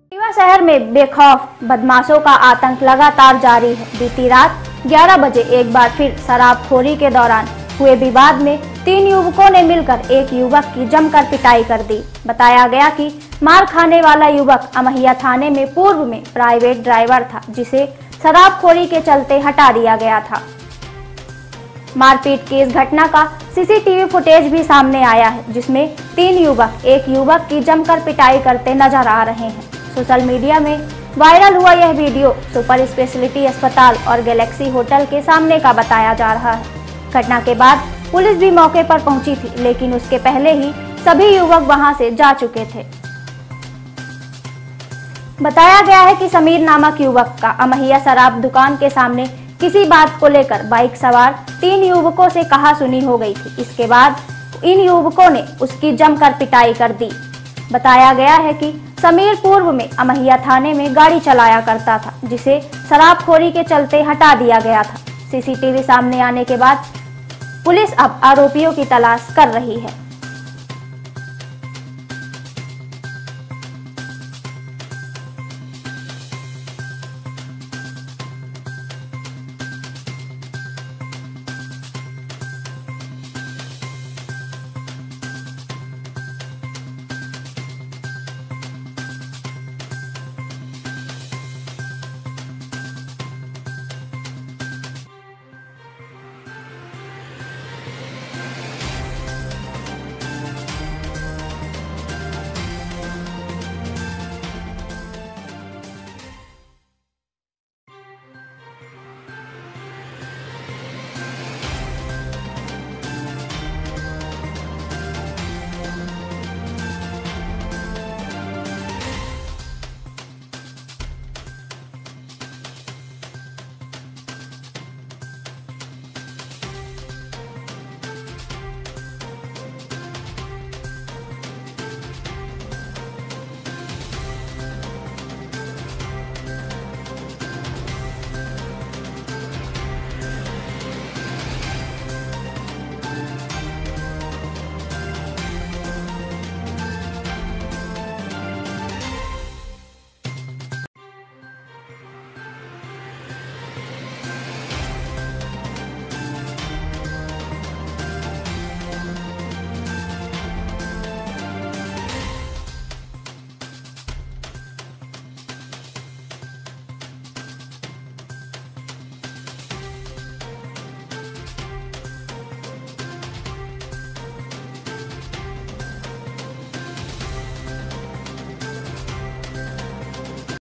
रीवा शहर में बेखौफ बदमाशों का आतंक लगातार जारी है। बीती रात 11 बजे एक बार फिर शराबखोरी के दौरान हुए विवाद में 3 युवकों ने मिलकर एक युवक की जमकर पिटाई कर दी। बताया गया कि मार खाने वाला युवक अमहिया थाने में पूर्व में प्राइवेट ड्राइवर था, जिसे शराबखोरी के चलते हटा दिया गया था। मारपीट की इस घटना का सीसीटीवी फुटेज भी सामने आया है, जिसमें 3 युवक एक युवक की जमकर पिटाई करते नजर आ रहे हैं। सोशल मीडिया में वायरल हुआ यह वीडियो सुपर स्पेशलिटी अस्पताल और गैलेक्सी होटल के सामने का बताया जा रहा है। घटना के बाद पुलिस भी मौके पर पहुंची थी, लेकिन उसके पहले ही सभी युवक वहां से जा चुके थे। बताया गया है कि समीर नामक युवक का अमहिया शराब दुकान के सामने किसी बात को लेकर बाइक सवार 3 युवकों से कहासुनी हो गई थी। इसके बाद इन युवकों ने उसकी जमकर पिटाई कर दी। बताया गया है कि समीर पूर्व में अमहिया थाने में गाड़ी चलाया करता था, जिसे शराबखोरी के चलते हटा दिया गया था। सीसीटीवी सामने आने के बाद पुलिस अब आरोपियों की तलाश कर रही है।